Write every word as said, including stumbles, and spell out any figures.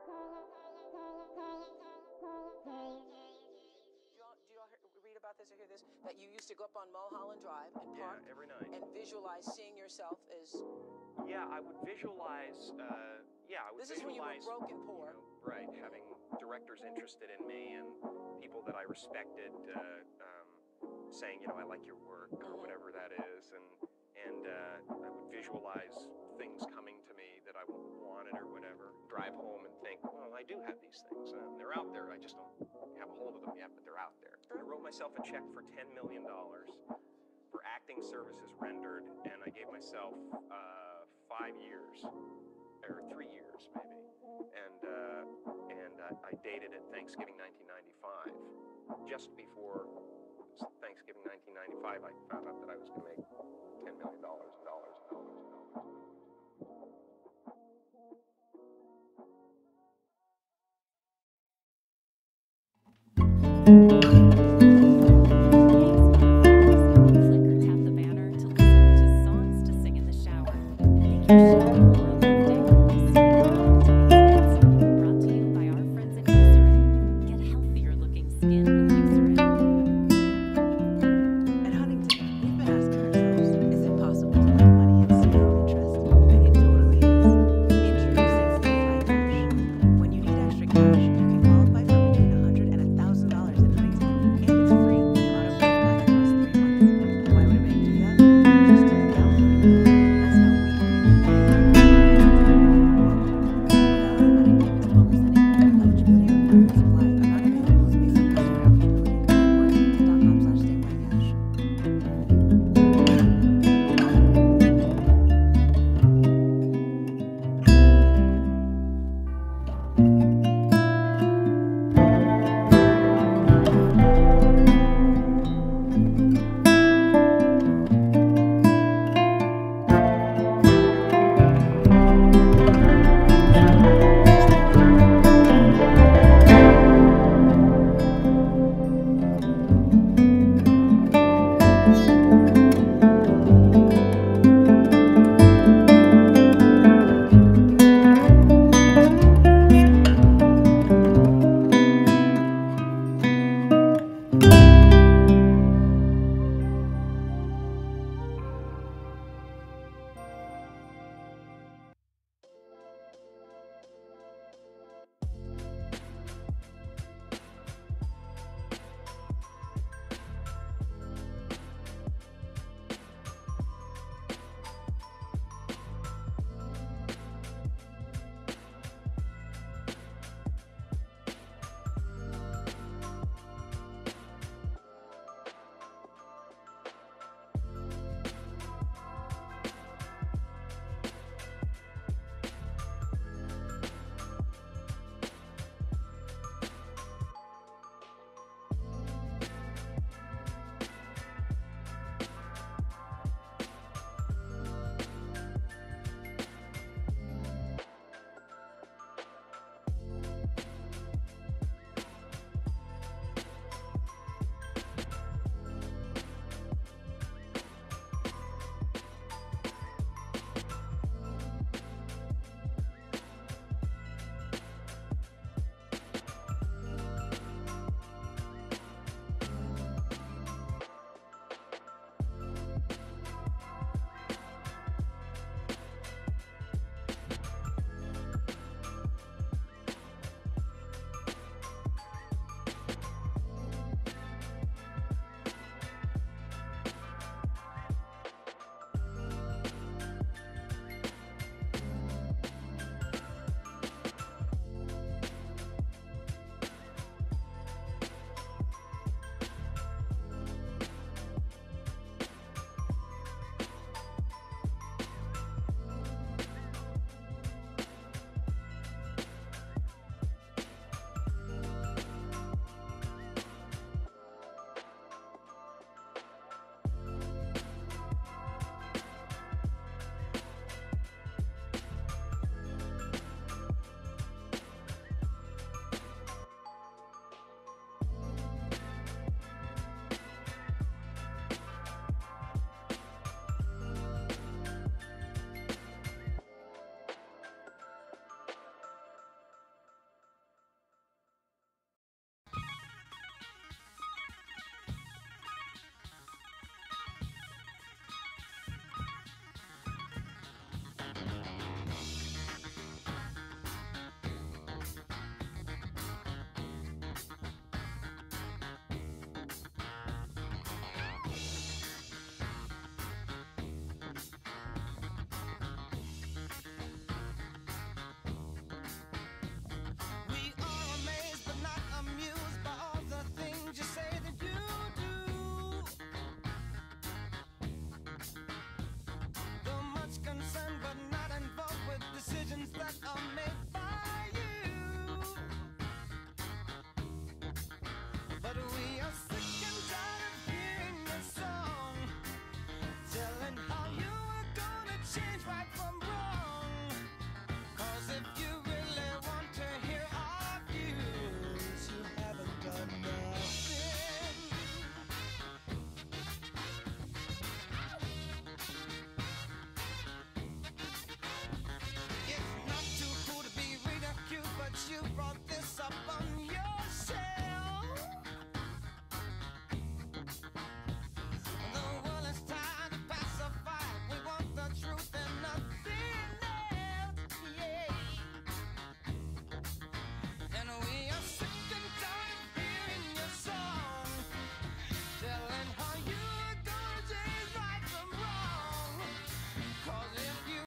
Do you all hear- read about this or hear this? That you used to go up on Mulholland Drive and Yeah, park every night. and visualize seeing yourself as. Yeah, I would visualize. Uh, yeah, I would This is when you were visualize. broke and poor. You know, right, having directors interested in me and people that I respected uh, um, saying, you know, I like your work or Mhm. whatever that is, and and uh, I would visualize things coming to me that I wanted or whatever. Drive home and think, well, I do have these things. Uh, they're out there. I just don't have a hold of them yet, but they're out there. I wrote myself a check for ten million dollars for acting services rendered, and I gave myself uh, five years, or three years maybe, and uh, and uh, I dated it Thanksgiving nineteen ninety-five. Just before Thanksgiving nineteen ninety-five, I found out that I was going to make ten million dollars and dollars and dollars and dollars and dollars.